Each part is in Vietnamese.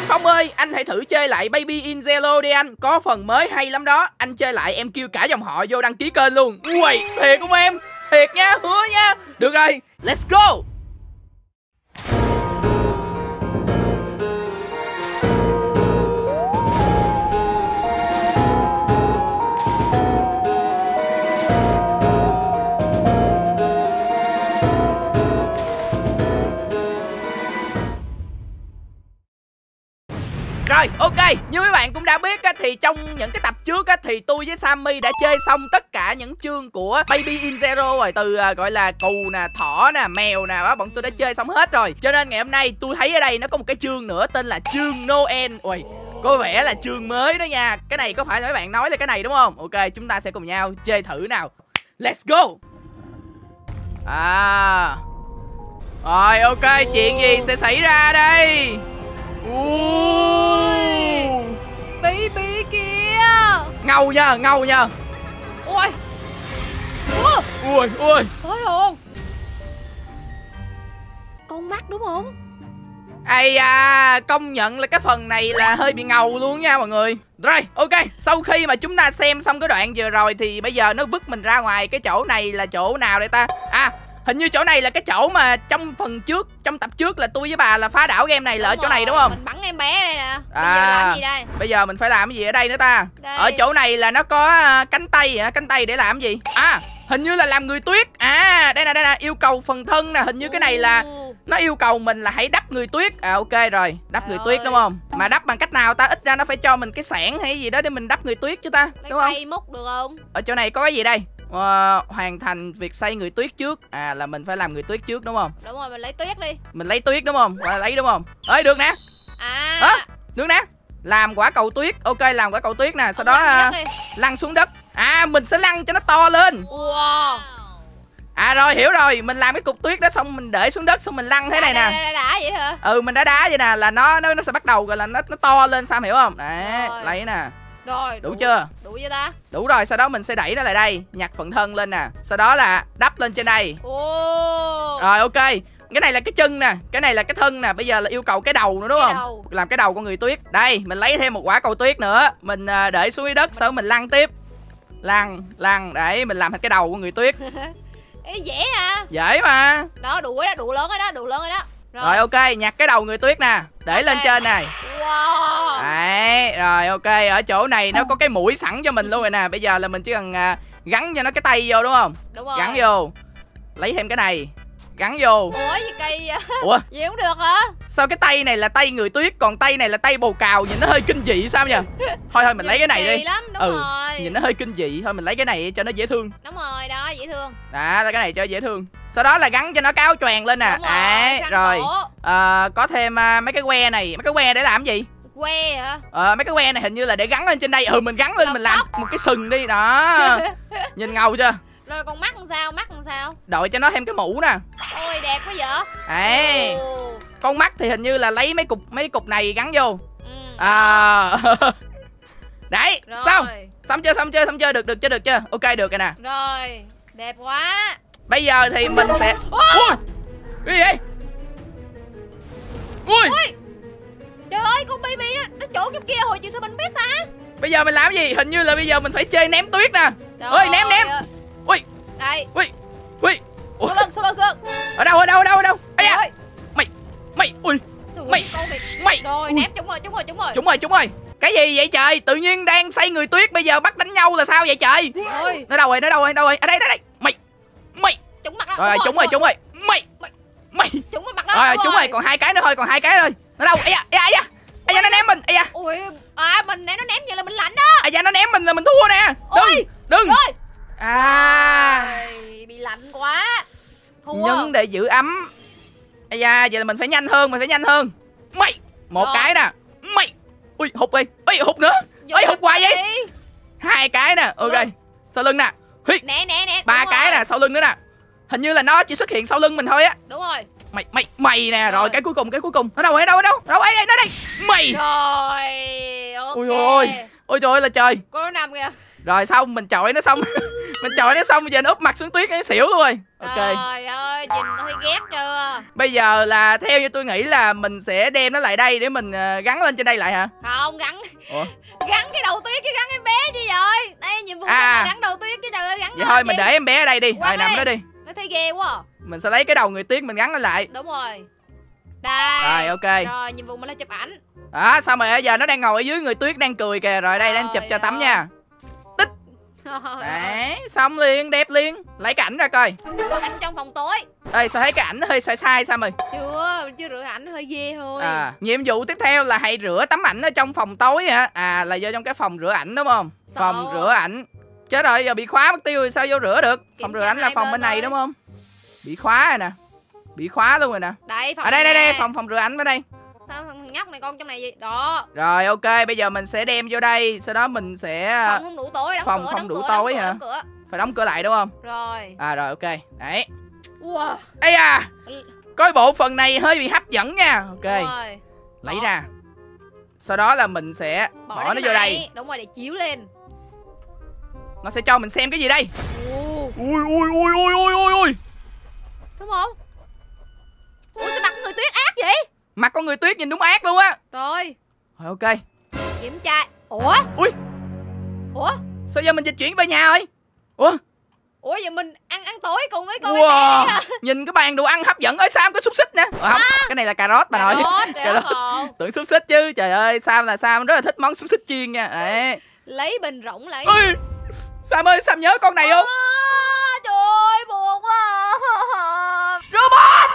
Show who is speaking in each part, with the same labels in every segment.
Speaker 1: Phong ơi, anh hãy thử chơi lại Baby in Zalo đi anh. Có phần mới hay lắm đó. Anh chơi lại em kêu cả dòng họ vô đăng ký kênh luôn. Ui, thiệt không em? Thiệt nha, hứa nha. Được rồi, let's go. Rồi, ok, như mấy bạn cũng đã biết á, thì trong những cái tập trước á, thì tôi với Sammy đã chơi xong tất cả những chương của Baby in Zero rồi. Từ gọi là cừu nè, thỏ nè, mèo nè, đó, bọn tôi đã chơi xong hết rồi. Cho nên ngày hôm nay tôi thấy ở đây nó có một cái chương nữa tên là chương Noel. Ui, có vẻ là chương mới đó nha. Cái này có phải là mấy bạn nói là cái này đúng không? Ok, chúng ta sẽ cùng nhau chơi thử nào. Let's go. Rồi, ok, chuyện gì sẽ xảy ra đây?
Speaker 2: Baby kìa.
Speaker 1: Ngầu nha, ngầu nha.
Speaker 2: Ui.
Speaker 1: Ui, ui.
Speaker 2: Tới rồi. Con mắt đúng không?
Speaker 1: Ây da, công nhận là cái phần này là hơi bị ngầu luôn nha mọi người. Rồi, ok, sau khi mà chúng ta xem xong cái đoạn vừa rồi thì bây giờ nó vứt mình ra ngoài. Cái chỗ này là chỗ nào đây ta? Hình như chỗ này là cái chỗ mà trong phần trước, trong tập trước là tôi với bà là phá đảo game này là ở chỗ này đúng không?
Speaker 2: Mình bắn em bé đây nè. Bây giờ làm gì đây?
Speaker 1: Bây giờ mình phải làm cái gì ở đây nữa ta?
Speaker 2: Đây.
Speaker 1: Ở chỗ này là nó có cánh tay hả? Cánh tay để làm gì? Hình như là làm người tuyết. Đây nè, yêu cầu phần thân nè. Hình như cái này là nó yêu cầu mình là hãy đắp người tuyết. Ok rồi, đắp người tuyết đúng không? Mà đắp bằng cách nào ta? Ít ra nó phải cho mình cái xẻng hay gì đó để mình đắp người tuyết chứ ta, đúng không?
Speaker 2: Lấy tay múc được không?
Speaker 1: Ở chỗ này có cái gì đây? Hoàn thành việc xây người tuyết trước. Là mình phải làm người tuyết trước đúng không?
Speaker 2: Đúng rồi, mình lấy tuyết đi.
Speaker 1: Mình lấy tuyết đúng không? Lấy đúng không? Ơi được nè. Được nè. Làm quả cầu tuyết. Ok, làm quả cầu tuyết nè. Sau đó lăn xuống đất. Mình sẽ lăn cho nó to lên.
Speaker 2: Wow.
Speaker 1: Rồi hiểu rồi. Mình làm cái cục tuyết đó xong mình để xuống đất. Xong mình lăn thế này nè.
Speaker 2: Đá vậy hả?
Speaker 1: Mình đã đá vậy nè. Là nó sẽ bắt đầu rồi là nó to lên. Sao hiểu không? Đấy, lấy nè.
Speaker 2: Rồi,
Speaker 1: đủ chưa?
Speaker 2: Đủ chưa ta?
Speaker 1: Đủ rồi, sau đó mình sẽ đẩy nó lại đây. Nhặt phần thân lên nè. Sau đó là đắp lên trên đây. Rồi ok. Cái này là cái chân nè. Cái này là cái thân nè. Bây giờ là yêu cầu cái đầu nữa đúng không? Làm cái đầu con người tuyết. Đây, mình lấy thêm một quả cầu tuyết nữa. Mình để xuống dưới đất. Sau đó mình lăn tiếp. Lăn. Để mình làm thành cái đầu của người tuyết.
Speaker 2: Dễ à?
Speaker 1: Dễ mà.
Speaker 2: Đó, đủ rồi đó, đủ lớn rồi đó.
Speaker 1: Rồi ok, nhặt cái đầu người tuyết nè. Để lên trên này.
Speaker 2: Wow.
Speaker 1: Đấy, rồi ok. Ở chỗ này nó có cái mũi sẵn cho mình luôn rồi nè. Bây giờ là mình chỉ cần gắn cho nó cái tay vô đúng không?
Speaker 2: Đúng rồi.
Speaker 1: Gắn vô. Lấy thêm cái này. Gắn vô.
Speaker 2: Ủa gì kỳ vậy?
Speaker 1: Ủa?
Speaker 2: Gì cũng được hả?
Speaker 1: Sao cái tay này là tay người tuyết, còn tay này là tay bồ cào, nhìn nó hơi kinh dị sao nhỉ? Thôi mình lấy cái này đi.
Speaker 2: Lắm, đúng rồi.
Speaker 1: Nhìn nó hơi kinh dị, thôi mình lấy cái này cho nó dễ thương.
Speaker 2: Đúng rồi, đó, dễ thương.
Speaker 1: Đó, cái này cho dễ thương. Sau đó là gắn cho nó cái áo choàng lên nè. Rồi. Có thêm mấy cái que này, mấy cái que để làm gì?
Speaker 2: Que hả?
Speaker 1: Mấy cái que này hình như là để gắn lên trên đây. Mình gắn lên mình làm một cái sừng đi đó. Nhìn ngầu chưa?
Speaker 2: Rồi còn mắt làm sao? Mắt làm sao?
Speaker 1: Đội cho nó thêm cái mũ nè.
Speaker 2: Ôi đẹp quá vậy.
Speaker 1: Con mắt thì hình như là lấy mấy cục này gắn vô. Đấy, rồi. Xong chưa? Được chưa? Ok được rồi nè.
Speaker 2: Rồi, đẹp quá.
Speaker 1: Bây giờ thì mình sẽ cái gì vậy? Ui.
Speaker 2: Trời ơi, con baby nó chỗ kia hồi chiều sao mình biết ta?
Speaker 1: Bây giờ mình làm gì? Hình như là bây giờ mình phải chơi ném tuyết nè. Ơi ném. Ui.
Speaker 2: Đây.
Speaker 1: Ui.
Speaker 2: Sau lưng.
Speaker 1: Ở đâu? Ây da. Mày. Ui. Mày.
Speaker 2: Rồi, ném chúng rồi.
Speaker 1: Cái gì vậy trời? Tự nhiên đang xây người tuyết bây giờ bắt đánh nhau là sao vậy trời? Nó đâu rồi? Ở đây. Mày.
Speaker 2: Trúng mặt đó.
Speaker 1: Rồi, trúng rồi. Mày.
Speaker 2: Trúng mặt đó.
Speaker 1: Rồi, trúng rồi, còn hai cái nữa thôi, Nó đâu? Ây da, nó ném mình. Ây da.
Speaker 2: Ui, mình nó ném vậy là mình lạnh đó.
Speaker 1: Ây da, nó ném mình là mình thua nè. Đừng.
Speaker 2: Rồi.
Speaker 1: Bị
Speaker 2: lạnh quá. Thua.
Speaker 1: Nhưng để giữ ấm. Ây da, vậy là mình phải nhanh hơn. Mày. Một cái nè. Mày. Ui, hụt đi. Ui, hụt nữa. Ui, hụt hoài vậy. Hai cái nè. Ok. Sau lưng nè.
Speaker 2: Nè.
Speaker 1: Ba cái nè, sau lưng nữa nè. Hình như là nó chỉ xuất hiện sau lưng mình thôi á.
Speaker 2: Đúng rồi.
Speaker 1: Mày nè. Rồi cái cuối cùng. Nó đâu? Đâu đây. Mày.
Speaker 2: Rồi. Ok.
Speaker 1: Ôi trời ơi là trời.
Speaker 2: Cô nó nằm kìa.
Speaker 1: Rồi xong mình chọi nó xong. Mình chọi nó xong giờ nó úp mặt xuống tuyết nó xỉu luôn rồi. Ok.
Speaker 2: Trời ơi, nhìn thấy ghét chưa?
Speaker 1: Bây giờ là theo như tôi nghĩ là mình sẽ đem nó lại đây để mình gắn lên trên đây lại hả?
Speaker 2: Không, gắn.
Speaker 1: Ủa?
Speaker 2: Gắn cái đầu tuyết chứ gắn em bé chi vậy? Đây nhiệm vụ là gắn đầu tuyết chứ trời ơi, gắn.
Speaker 1: Vậy thôi mình để em bé ở đây đi. Rồi nằm đó đi.
Speaker 2: Nó thấy ghê quá à.
Speaker 1: Mình sẽ lấy cái đầu người tuyết mình gắn nó lại.
Speaker 2: Đúng rồi. Đây.
Speaker 1: Rồi ok.
Speaker 2: Rồi nhiệm vụ mình là chụp ảnh.
Speaker 1: Đó, xong rồi giờ nó đang ngồi ở dưới người tuyết đang cười kìa. Rồi đây đang chụp cho tấm nha. Tích. Đấy, xong liền, đẹp liền. Lấy cái ảnh ra coi.
Speaker 2: Rửa ảnh trong phòng tối.
Speaker 1: Ê, sao thấy cái ảnh nó hơi sai sai sao mày?
Speaker 2: Chưa rửa ảnh hơi ghê thôi.
Speaker 1: Nhiệm vụ tiếp theo là hãy rửa tấm ảnh ở trong phòng tối hả? Là vô trong cái phòng rửa ảnh đúng không? Phòng rửa ảnh. Chết rồi, giờ bị khóa mất tiêu rồi sao vô rửa được? Phòng rửa ảnh là phòng bên này đúng không? Bị khóa rồi nè. Bị khóa luôn rồi nè.
Speaker 2: Đây, phòng
Speaker 1: đây, phòng rửa ảnh bên đây.
Speaker 2: Sao thằng nhóc này con trong này gì? Đó.
Speaker 1: Rồi ok, bây giờ mình sẽ đem vô đây, sau đó mình sẽ
Speaker 2: phòng không đủ tối,
Speaker 1: phòng không đủ tối hả? Phải đóng cửa lại đúng không?
Speaker 2: Rồi.
Speaker 1: Rồi ok. Đấy.
Speaker 2: Wow.
Speaker 1: Ây da. Coi bộ phần này hơi bị hấp dẫn nha. Ok.
Speaker 2: Rồi.
Speaker 1: Lấy ra. Sau đó là mình sẽ bỏ nó vô đây.
Speaker 2: Đúng rồi, để chiếu lên.
Speaker 1: Nó sẽ cho mình xem cái gì đây? Ui.
Speaker 2: Đúng không? Ủa sao mặt người tuyết ác vậy?
Speaker 1: Mặt con người tuyết nhìn đúng ác luôn á.
Speaker 2: Rồi
Speaker 1: ok.
Speaker 2: Kiểm tra. Ủa
Speaker 1: Sao giờ mình dịch chuyển về nhà rồi? Ủa
Speaker 2: giờ mình ăn tối cùng với con bé này hả?
Speaker 1: Nhìn cái bàn đồ ăn hấp dẫn ơi, Sam có xúc xích nè. Không, cái này là cà rốt bà nội.
Speaker 2: Cà rốt.
Speaker 1: Tưởng xúc xích chứ. Trời ơi, Sam rất là thích món xúc xích chiên nha. Đấy.
Speaker 2: Lấy bình rỗng lại.
Speaker 1: Sam ơi, Sam nhớ con này không?
Speaker 2: Trời ơi, buồn quá.
Speaker 1: Robot.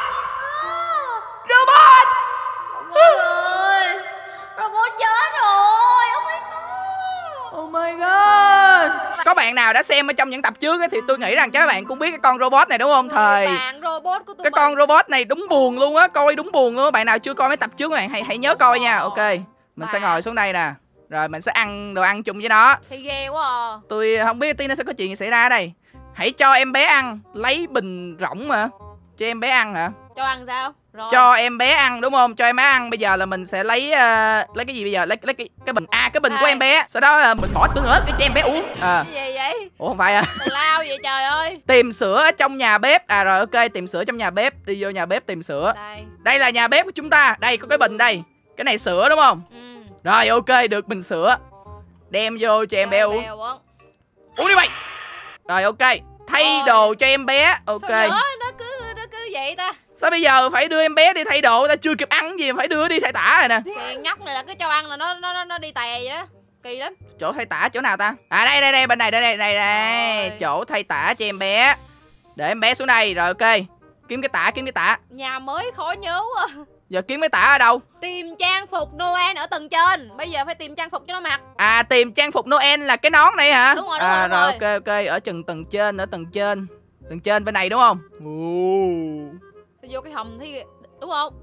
Speaker 2: Ôi, robot chết rồi. Oh my god.
Speaker 1: Có bạn nào đã xem ở trong những tập trước thì tôi nghĩ rằng các bạn cũng biết cái con robot này đúng không?
Speaker 2: Bạn robot của tôi.
Speaker 1: Cái con robot này đúng buồn luôn á, coi đúng buồn luôn á. Bạn nào chưa coi mấy tập trước các bạn hãy nhớ coi nha. Ok. Mình sẽ ngồi xuống đây nè. Rồi mình sẽ ăn đồ ăn chung với nó.
Speaker 2: Thì ghê quá à.
Speaker 1: Tôi không biết tí nó sẽ có chuyện gì xảy ra ở đây. Hãy cho em bé ăn. Lấy bình rỗng mà. Cho em bé ăn hả?
Speaker 2: Cho ăn sao? Rồi.
Speaker 1: Cho em bé ăn đúng không? Cho em bé ăn. Bây giờ là mình sẽ lấy cái gì bây giờ? Lấy cái bình. Cái bình của em bé. Sau đó mình bỏ tương ớt để cho em bé uống.
Speaker 2: Cái gì vậy?
Speaker 1: Ủa không phải à?
Speaker 2: Tào lao vậy trời ơi.
Speaker 1: Tìm sữa ở trong nhà bếp. Rồi ok, tìm sữa trong nhà bếp. Đi vô nhà bếp tìm sữa. Đây là nhà bếp của chúng ta. Đây có cái bình đây. Cái này sữa đúng không? Rồi ok, được bình sữa. Đem vô cho em bé uống. Uống đi mày. Rồi ok. Thay đồ cho em bé. Ok.
Speaker 2: Sao nó cứ vậy ta?
Speaker 1: Sao bây giờ phải đưa em bé đi thay đồ? Ta chưa kịp ăn gì mà phải đưa đi thay tả rồi nè.
Speaker 2: Cái nhóc này là cứ cho ăn là nó đi tè vậy đó. Kỳ lắm.
Speaker 1: Chỗ thay tả chỗ nào ta? Đây bên này đây. Chỗ thay tả cho em bé. Để em bé xuống đây. Rồi ok. Kiếm cái tả.
Speaker 2: Nhà mới khó nhớ quá.
Speaker 1: Giờ kiếm cái tả ở đâu?
Speaker 2: Tìm trang phục Noel ở tầng trên. Bây giờ phải tìm trang phục cho nó mặc.
Speaker 1: Tìm trang phục Noel là cái nón này hả?
Speaker 2: Đúng rồi.
Speaker 1: Rồi ok. Ở tầng trên. Tầng trên bên này đúng không?
Speaker 2: Sao vô cái hầm thấy đúng không?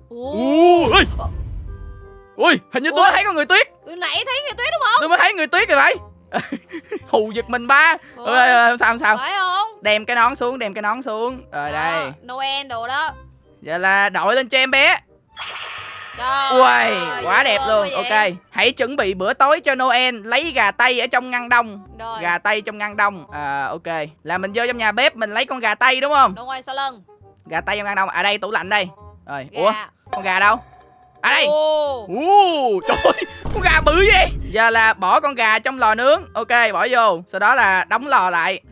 Speaker 1: Ui, hình như tôi thấy con người tuyết.
Speaker 2: Từ nãy thấy người tuyết đúng không?
Speaker 1: Tôi mới thấy người tuyết rồi vậy. Hù giật mình ba. Sao
Speaker 2: phải không?
Speaker 1: Đem cái nón xuống. Rồi đây.
Speaker 2: Noel đồ đó.
Speaker 1: Giờ là đội lên cho em bé.
Speaker 2: Ui,
Speaker 1: quá đẹp luôn. Ok. Hãy chuẩn bị bữa tối cho Noel. Lấy gà tây ở trong ngăn đông. Gà tây trong ngăn đông. Ok. Là mình vô trong nhà bếp mình lấy con gà tây đúng không?
Speaker 2: Đúng rồi, sau lưng.
Speaker 1: Gà tây trong ngăn đông. Đây tủ lạnh đây. Rồi. Ủa, con gà đâu? Đây. Trời ơi, con gà bự vậy. Giờ là bỏ con gà trong lò nướng. Ok, bỏ vô. Sau đó là đóng lò lại.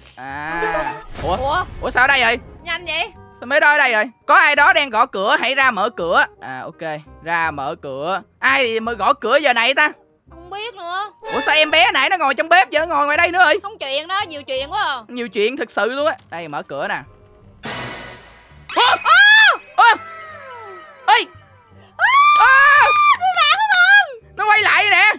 Speaker 1: Ủa sao ở đây vậy?
Speaker 2: Nhanh vậy?
Speaker 1: Sao mới đó ở đây rồi? Có ai đó đang gõ cửa, hãy ra mở cửa. Ok, ra mở cửa. Ai mà gõ cửa giờ này ta?
Speaker 2: Không biết nữa.
Speaker 1: Ủa sao em bé nãy nó ngồi trong bếp giờ ngồi ngoài đây nữa rồi?
Speaker 2: Không chuyện đó, nhiều chuyện quá à.
Speaker 1: Nhiều chuyện thực sự luôn á. Đây mở cửa nè. Nó quay lại nè.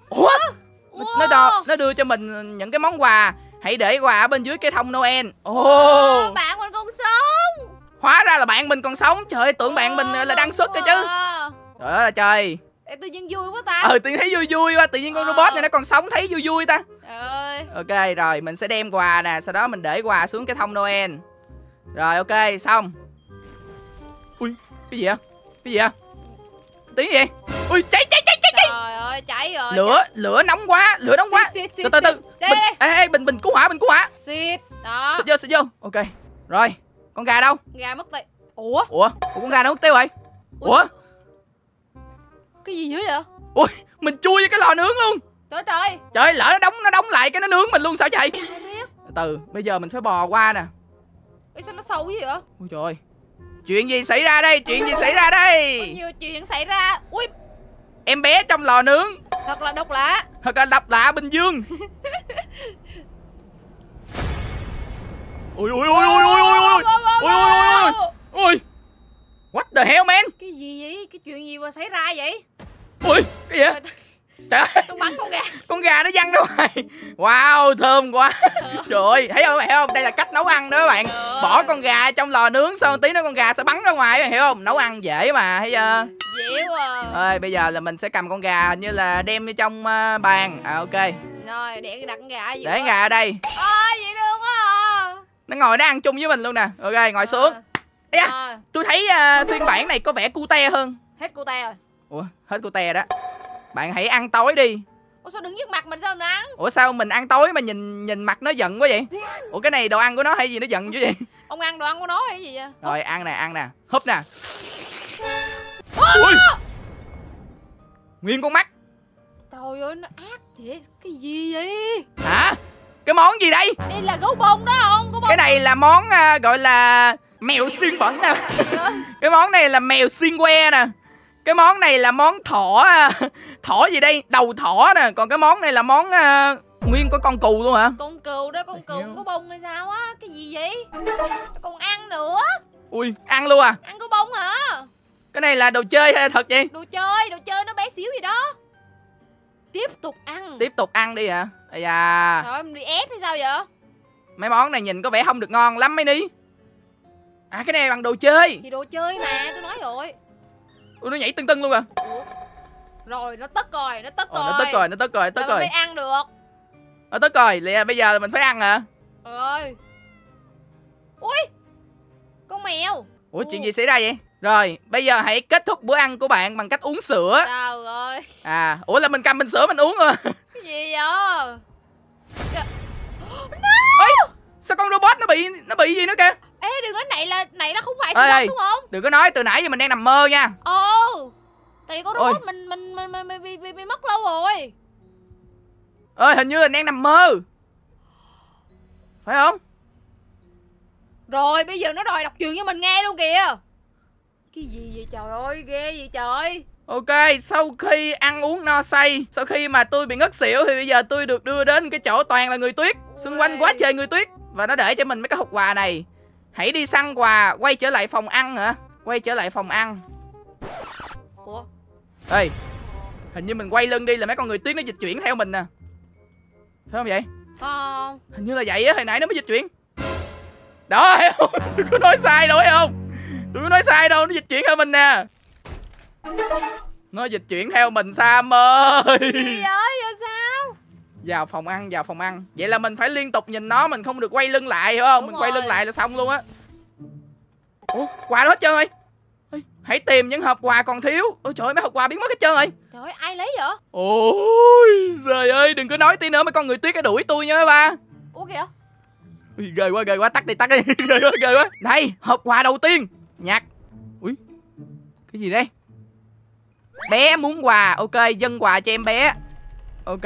Speaker 1: Nó đưa cho mình những cái món quà. Hãy để quà ở bên dưới cái thông Noel.
Speaker 2: Bạn mình còn sống.
Speaker 1: Hóa ra là bạn mình còn sống. Trời ơi, tưởng bạn mình là đăng xuất cơ chứ. Trời ơi là trời.
Speaker 2: Tự nhiên vui quá ta.
Speaker 1: Tự nhiên thấy vui quá. Tự nhiên con robot này nó còn sống thấy vui ta.
Speaker 2: Trời ơi.
Speaker 1: Ok rồi mình sẽ đem quà nè. Sau đó mình để quà xuống cái thông Noel. Rồi ok xong. Ui cái gì vậy? Tiếng gì vậy? Ui cháy.
Speaker 2: Trời ơi cháy rồi.
Speaker 1: Lửa nóng quá. Từ từ. Bình cứu hỏa.
Speaker 2: Xịt. Đó.
Speaker 1: Xịt vô. Ok. Rồi, con gà đâu?
Speaker 2: Gà mất tiêu. Ủa
Speaker 1: Con gà nó mất tiêu rồi. Ủa?
Speaker 2: Cái gì dữ vậy?
Speaker 1: Ui, mình chui vô cái lò nướng luôn.
Speaker 2: Trời.
Speaker 1: Trời, lỡ nó đóng lại cái nó nướng mình luôn sao trời?
Speaker 2: Ai biết.
Speaker 1: Từ bây giờ mình phải bò qua nè.
Speaker 2: Ê, sao nó sâu quá vậy?
Speaker 1: Ôi trời ơi. Chuyện gì xảy ra đây? Chuyện gì xảy ra đây?
Speaker 2: Có nhiều chuyện xảy ra. Ui,
Speaker 1: em bé trong lò nướng.
Speaker 2: thật là độc lạ.
Speaker 1: Thật là độc lạ Bình Dương. Ui. What the hell man?
Speaker 2: Cái gì vậy? Cái chuyện gì mà xảy ra vậy?
Speaker 1: Ui, cái gì vậy? Trời ơi,
Speaker 2: Tôi bắn con gà.
Speaker 1: con gà nó văng ra ngoài. Wow, thơm quá. Trời ơi, thấy không? Đây là cách nấu ăn đó các bạn. Bỏ con gà trong lò nướng xong tí nữa con gà sẽ bắn ra ngoài, hiểu không? Nấu ăn dễ mà, thấy chưa?
Speaker 2: Dễ quá.
Speaker 1: Ơi, bây giờ là mình sẽ cầm con gà hình như là đem vô trong bàn. Ok.
Speaker 2: Rồi, để đặt con gà gì?
Speaker 1: Để con gà ở đây.
Speaker 2: Dễ thương quá à.
Speaker 1: Nó ngồi nó ăn chung với mình luôn nè. Ok, ngồi xuống. Ê da, tôi thấy phiên bản này có vẻ cute hơn.
Speaker 2: Hết cute rồi.
Speaker 1: Ủa, hết cute đó. Bạn hãy ăn tối đi.
Speaker 2: Ủa sao đứng trước mặt mình sao mình ăn?
Speaker 1: Ủa sao mình ăn tối mà nhìn mặt nó giận quá vậy? Ủa cái này đồ ăn của nó hay gì nó giận dữ vậy?
Speaker 2: Ông ăn đồ ăn của nó hay gì vậy?
Speaker 1: Rồi ăn nè. Húp nè. Ui. Nguyên con mắt.
Speaker 2: Trời ơi nó ác vậy. Cái gì vậy?
Speaker 1: Hả? Cái món gì đây?
Speaker 2: Đây là gấu bông đó không? Gấu bông.
Speaker 1: Cái này là món gọi là mèo xiên bẩn nè. Cái món này là mèo xiên que nè. Cái món này là món thỏ gì đây? Đầu thỏ nè. Còn cái món này là món nguyên có con cừu luôn hả?
Speaker 2: Con cừu đó, con cừu có bông hay sao á? Cái gì vậy? Còn ăn nữa.
Speaker 1: Ui, ăn luôn à?
Speaker 2: Ăn có bông hả?
Speaker 1: Cái này là đồ chơi hay thật vậy?
Speaker 2: Đồ chơi nó bé xíu gì đó. Tiếp tục ăn.
Speaker 1: Tiếp tục ăn đi hả? Ây da.
Speaker 2: Rồi em đi ép hay sao vậy?
Speaker 1: Mấy món này nhìn có vẻ không được ngon lắm mấy ní. À cái này bằng đồ chơi.
Speaker 2: Thì đồ chơi mà, tôi nói rồi.
Speaker 1: Ui, nó nhảy tưng luôn à.
Speaker 2: Rồi nó tức rồi.
Speaker 1: Nó tức rồi.
Speaker 2: Mình phải ăn được.
Speaker 1: Nó tức rồi, bây giờ mình phải ăn hả?
Speaker 2: Rồi. Ui, con mèo.
Speaker 1: Ủa chuyện gì xảy ra vậy? Rồi, bây giờ hãy kết thúc bữa ăn của bạn bằng cách uống sữa.
Speaker 2: Trời ơi.
Speaker 1: À, ủa là mình cầm bình sữa mình uống rồi.
Speaker 2: Cái gì vậy?
Speaker 1: Ê, sao con robot nó bị gì nữa kìa?
Speaker 2: Ê đừng nói này là không phải sự thật đúng không?
Speaker 1: Đừng có nói từ nãy giờ mình đang nằm mơ nha.
Speaker 2: Tại vì con robot mình bị mất lâu rồi.
Speaker 1: Ơi hình như là đang nằm mơ. Phải không?
Speaker 2: Rồi bây giờ nó đòi đọc chuyện cho mình nghe luôn kìa. Cái gì vậy trời ơi, ghê vậy trời.
Speaker 1: Ok, sau khi ăn uống no say, sau khi mà tôi bị ngất xỉu thì bây giờ tôi được đưa đến cái chỗ toàn là người tuyết. Xung quanh quá trời người tuyết. Và nó để cho mình mấy cái hộp quà này. Hãy đi săn quà, quay trở lại phòng ăn hả? Quay trở lại phòng ăn.
Speaker 2: Ủa?
Speaker 1: Ê, hình như mình quay lưng đi là mấy con người tuyết nó dịch chuyển theo mình nè. Phải không vậy? Hình như là vậy á, hồi nãy nó mới dịch chuyển. Đó, thấy không? Tôi có nói sai đâu, thấy không? Tôi có nói sai đâu, nó dịch chuyển theo mình nè. Nó dịch chuyển theo mình Sam ơi.
Speaker 2: Gì ơi, vậy sao?
Speaker 1: Vào phòng ăn. Vậy là mình phải liên tục nhìn nó, mình không được quay lưng lại, hiểu không?
Speaker 2: Đúng
Speaker 1: mình
Speaker 2: rồi.
Speaker 1: quay lưng lại là xong luôn á. Ủa, quà đó hết trơn rồi. Hãy tìm những hộp quà còn thiếu. Ôi trời ơi, mấy hộp quà biến mất hết trơn rồi.
Speaker 2: Trời ơi, ai lấy vậy?
Speaker 1: Ôi trời ơi, đừng có nói tí nữa mấy con người tuyết cái đuổi tôi nha mấy ba.
Speaker 2: Ủa kìa.
Speaker 1: Ui, ghê quá, tắt đi. ghê quá. Đây, hộp quà đầu tiên. Nhặt. Ui, cái gì đây? Bé muốn quà, ok, dâng quà cho em bé. Ok.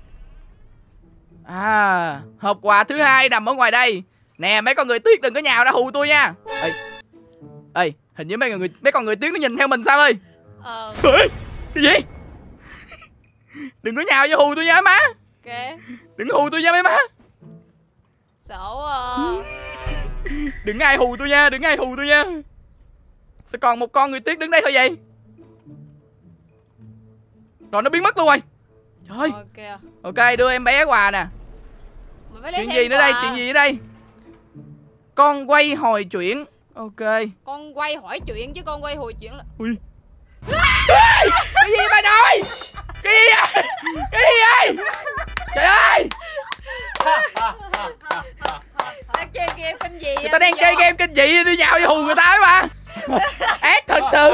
Speaker 1: À, hộp quà thứ hai nằm ở ngoài đây. Nè, mấy con người tuyết đừng có nhào ra hù tôi nha. Ê, hình như mấy con người tuyết nó nhìn theo mình sao ơi? Ê, cái gì? Đừng có nhào vô hù tôi nha má.
Speaker 2: Ok.
Speaker 1: Đừng hù tôi nha mấy má.
Speaker 2: Xấu
Speaker 1: Đừng ai hù tôi nha, Sao còn một con người tuyết đứng đây thôi vậy? Rồi nó biến mất luôn rồi. Trời. Ok, đưa em bé quà nè. Chuyện gì nữa đây? Con quay hồi chuyển. Ok.
Speaker 2: Con quay hỏi chuyện chứ con quay hồi chuyện là...
Speaker 1: Ui. Cái gì bà nội? Cái gì vậy? Trời ơi.
Speaker 2: Đang chơi game kinh dị.
Speaker 1: Người ta đang chơi game kinh dị đi nhào vô hù người ta ấy mà. Ác thật sự.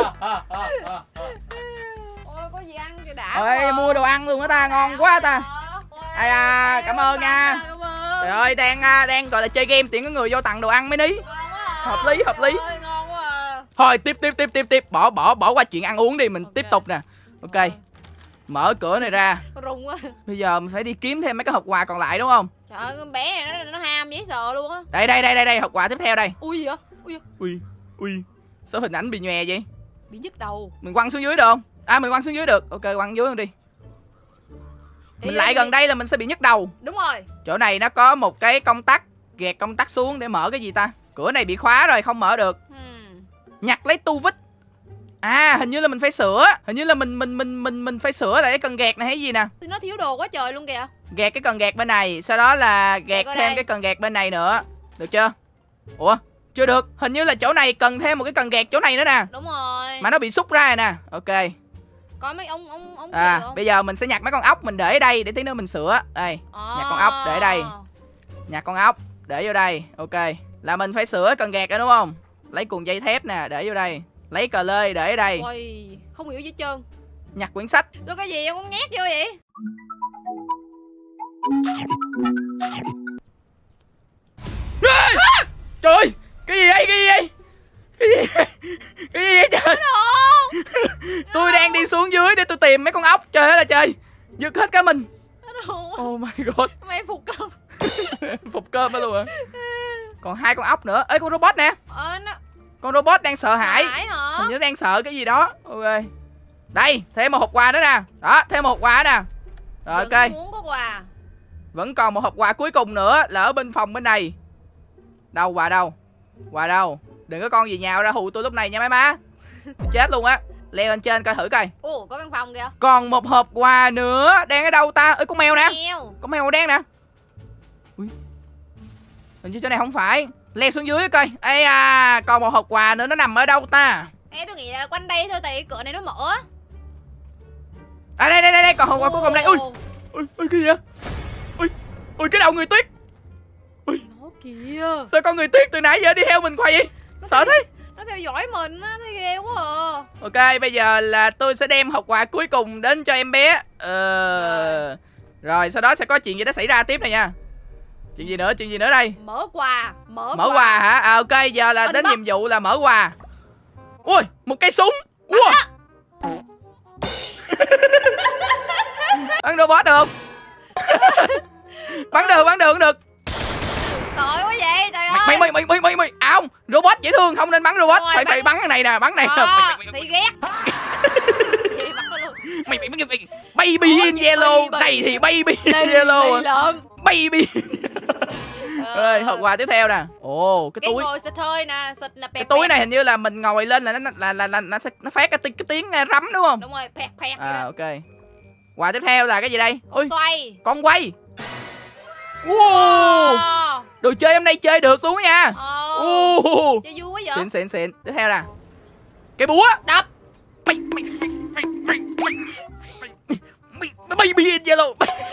Speaker 2: Ôi có gì ăn kìa đã.
Speaker 1: Ôi mua đồ ăn luôn á ta, ngon quá ta. Ai à, cảm ơn nha.
Speaker 2: Cảm ơn.
Speaker 1: Trời ơi, đang gọi là chơi game tiện có người vô tặng đồ ăn mấy ní.
Speaker 2: Ngon quá à.
Speaker 1: Hợp lý, hợp lý.
Speaker 2: Trời ơi, ngon quá à.
Speaker 1: Thôi tiếp. Bỏ qua chuyện ăn uống đi, mình tiếp tục nè. Ok. Mở cửa này ra.
Speaker 2: Rùng quá.
Speaker 1: Bây giờ mình phải đi kiếm thêm mấy cái hộp quà còn lại đúng không?
Speaker 2: Trời ơi, con bé này nó ham dễ sợ luôn á.
Speaker 1: Đây, hộp quà tiếp theo đây.
Speaker 2: Ui gì vậy?
Speaker 1: Ui. Sao hình ảnh bị nhòe vậy?
Speaker 2: Bị nhức đầu.
Speaker 1: Mình quăng xuống dưới được không? À, mình quăng xuống dưới được. Ok, quăng dưới luôn đi. Mình lại gần đây là mình sẽ bị nhức đầu.
Speaker 2: Đúng rồi.
Speaker 1: Chỗ này nó có một cái công tắc, gạt công tắc xuống để mở cái gì ta? Cửa này bị khóa rồi, không mở được. Nhặt lấy tu vít. À, hình như là mình phải sửa. Hình như là mình phải sửa lại cái cần gạt này hay gì nè.
Speaker 2: Thì nó thiếu đồ quá trời luôn kìa.
Speaker 1: Gạt cái cần gạt bên này, sau đó là gạt thêm
Speaker 2: đây.
Speaker 1: cái cần gạt bên này nữa. Được chưa? Ủa, chưa được. Hình như là chỗ này cần thêm một cái cần gạt chỗ này nữa nè.
Speaker 2: Đúng rồi.
Speaker 1: Mà nó bị xúc ra rồi nè. Ok.
Speaker 2: Có mấy ông
Speaker 1: Bây giờ mình sẽ nhặt mấy con ốc mình để ở đây để tí nữa mình sửa. Đây, nhặt con ốc để ở đây. Nhặt con ốc để vô đây. Ok. Là mình phải sửa cần gạt rồi đúng không? Lấy cuộn dây thép nè, để vô đây. Lấy cờ lê để ở đây.
Speaker 2: Ôi, không hiểu gì hết trơn.
Speaker 1: Nhặt quyển sách.
Speaker 2: Rồi cái gì em cũng nhét vô vậy?
Speaker 1: Trời ơi, cái gì vậy? Cái gì vậy trời? Tôi đang đi xuống dưới để tôi tìm mấy con ốc. Trời ơi là trời. Giật hết cả mình. Oh my god.
Speaker 2: Mày phục cơm.
Speaker 1: Phục cơm đó luôn hả? Còn 2 con ốc nữa. Ê, con robot nè. Con robot đang sợ hãi.
Speaker 2: Hả?
Speaker 1: Hình như đang sợ cái gì đó. Ok. Đây, thêm một hộp quà nữa nè. Đó, thêm một hộp quà nè. Rồi ok.
Speaker 2: Muốn có quà.
Speaker 1: Vẫn còn một hộp quà cuối cùng nữa là ở bên phòng bên này. Đâu quà đâu? Quà đâu? Đừng có con gì nhào ra hù tôi lúc này nha mấy má. Tôi chết luôn á. Leo lên trên coi thử coi.
Speaker 2: Ồ, có căn phòng kìa.
Speaker 1: Còn một hộp quà nữa. Đang ở đâu ta? Ơi, con mèo nè. Con mèo màu đen nè. Ui. Hình như chỗ này không phải. Leo xuống dưới coi. Ê à, còn một hộp quà nữa nó nằm ở đâu ta?
Speaker 2: Ê, tôi nghĩ là quanh đây thôi, tại cửa này nó mở.
Speaker 1: À đây, còn hộp quà cuối cùng đây. Ui, cái gì vậy? Ui, cái đầu người tuyết. Ui,
Speaker 2: nó kìa.
Speaker 1: Sao con người tuyết từ nãy giờ đi theo mình quay vậy? Sợ thế.
Speaker 2: Nó theo dõi mình á, thấy ghê quá à.
Speaker 1: Ok, bây giờ là tôi sẽ đem hộp quà cuối cùng đến cho em bé. Rồi, sau đó sẽ có chuyện gì đó xảy ra tiếp này nha. Chuyện gì nữa đây?
Speaker 2: Mở quà.
Speaker 1: Mở quà hả? À ok, giờ là đến nhiệm vụ là mở quà. Ui, một cây súng. Wow. Bắn robot được không? Bắn được.
Speaker 2: Tội quá vậy, trời ơi.
Speaker 1: Mày không, robot dễ thương, không nên bắn robot.
Speaker 2: Rồi,
Speaker 1: Phải bắn cái này nè, bắn này.
Speaker 2: Thì ghét.
Speaker 1: Mày baby in yellow. Này thì baby in yellow. Baby. Rồi, hộp quà tiếp theo nè. Ồ, cái túi.
Speaker 2: Ngồi xịt hơi nè, xịt là
Speaker 1: cái túi này hình như là mình ngồi lên là nó phát cái tiếng rắm đúng không?
Speaker 2: Đúng rồi, pẹt.
Speaker 1: À ok. Quà tiếp theo là cái gì đây?
Speaker 2: Ui, xoay.
Speaker 1: Con quay. Wow. Đồ chơi hôm nay chơi được luôn nha.
Speaker 2: Chơi vui quá vậy.
Speaker 1: Xịn. Tiếp theo nè. Cái búa.
Speaker 2: Đập.
Speaker 1: Baby in yellow.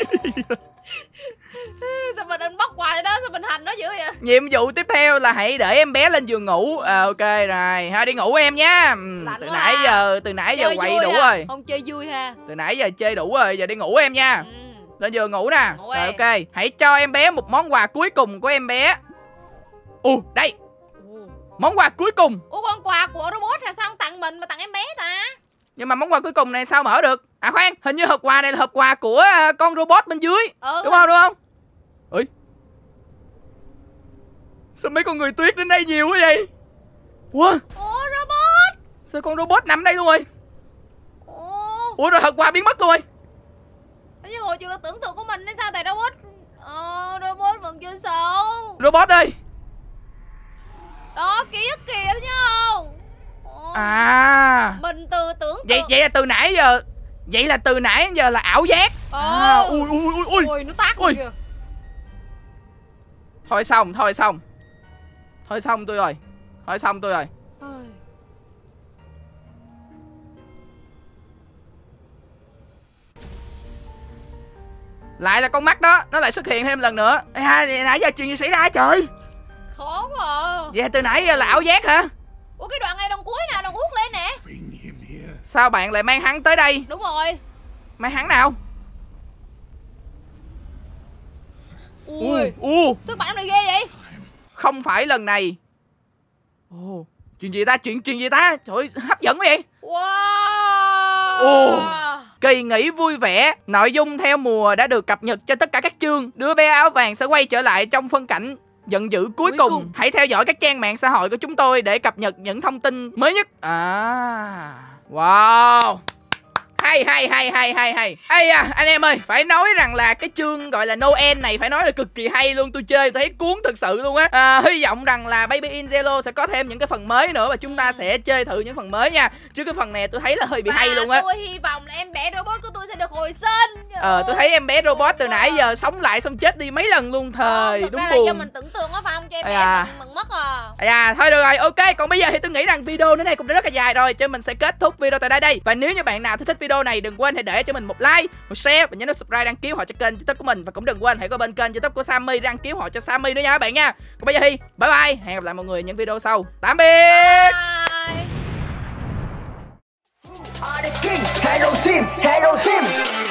Speaker 2: Sao mình unbox quà đó, sao mình hành nó dữ vậy?
Speaker 1: Nhiệm vụ tiếp theo là hãy để em bé lên giường ngủ. Ok rồi, thôi đi ngủ em nhá. Từ nãy giờ quậy đủ rồi.
Speaker 2: Không chơi vui ha.
Speaker 1: Từ nãy giờ chơi đủ rồi, giờ đi ngủ em nha. Lên giường ngủ nè. Rồi ok, hãy cho em bé một món quà cuối cùng của em bé. Đây. Món quà cuối cùng.
Speaker 2: Con quà của robot là sao không tặng mình mà tặng em bé ta?
Speaker 1: Nhưng mà món quà cuối cùng này sao mở được? À khoan, hình như hộp quà này là hộp quà của con robot bên dưới. Đúng không? Ui. Sao mấy con người tuyết đến đây nhiều quá vậy? Ủa,
Speaker 2: robot.
Speaker 1: sao con robot nằm đây luôn rồi? Ủa rồi hộp quà biến mất luôn rồi.
Speaker 2: Như hồi trường là tưởng tượng của mình hay sao, tại robot robot vẫn chưa xong.
Speaker 1: Robot ơi.
Speaker 2: Đó, ký ức kìa thấy không?
Speaker 1: À.
Speaker 2: Mình tưởng
Speaker 1: Vậy là từ nãy giờ. Vậy là từ nãy giờ là ảo giác.
Speaker 2: Ui, nó tát kìa.
Speaker 1: Thôi xong tôi rồi. Lại là con mắt đó, nó lại xuất hiện thêm lần nữa. Nãy giờ chuyện gì xảy ra trời?
Speaker 2: Khó quá à.
Speaker 1: Vậy từ nãy giờ là ảo giác hả?
Speaker 2: Ủa, cái đoạn này đoạn cuối nè, đoạn út lên nè.
Speaker 1: Sao bạn lại mang hắn tới đây?
Speaker 2: Đúng rồi.
Speaker 1: Mang hắn nào?
Speaker 2: Ui, sức mạnh này ghê vậy.
Speaker 1: Không phải lần này. Chuyện gì ta? Chuyện gì ta? Trời ơi, hấp dẫn quá vậy.
Speaker 2: Wow.
Speaker 1: Kỳ nghỉ vui vẻ. Nội dung theo mùa đã được cập nhật cho tất cả các chương. Đứa bé áo vàng sẽ quay trở lại trong phân cảnh giận dữ cuối cùng. Hãy theo dõi các trang mạng xã hội của chúng tôi để cập nhật những thông tin mới nhất. Wow. Hay. Ây da, anh em ơi, phải nói rằng là cái chương gọi là Noel này phải nói là cực kỳ hay luôn. Tôi chơi tôi thấy cuốn thực sự luôn á. Hy vọng rằng là Baby in Yellow sẽ có thêm những cái phần mới nữa và chúng ta sẽ chơi thử những phần mới nha. Chứ cái phần này tôi thấy là hơi bị hay luôn á.
Speaker 2: Tôi hy vọng là em bé robot của tôi sẽ được hồi sinh.
Speaker 1: Tôi thấy em bé robot từ nãy giờ sống lại xong chết đi mấy lần luôn. Thời đúng
Speaker 2: buồn.
Speaker 1: buồn.
Speaker 2: Do mình tưởng tượng á phải không, cho em bé mình mất
Speaker 1: thôi được rồi, ok. Còn bây giờ thì tôi nghĩ rằng video đến đây cũng đã rất là dài rồi, cho mình sẽ kết thúc video tại đây. Và nếu như bạn nào thích video này, đừng quên hãy để cho mình một like, một share và nhớ nút subscribe, đăng ký họ cho kênh YouTube của mình. Và cũng đừng quên hãy qua bên kênh YouTube của Sammy đăng ký họ cho Sammy nữa nha các bạn nha. Còn bây giờ thì bye bye, hẹn gặp lại mọi người ở những video sau. Tạm biệt.
Speaker 2: Hello team.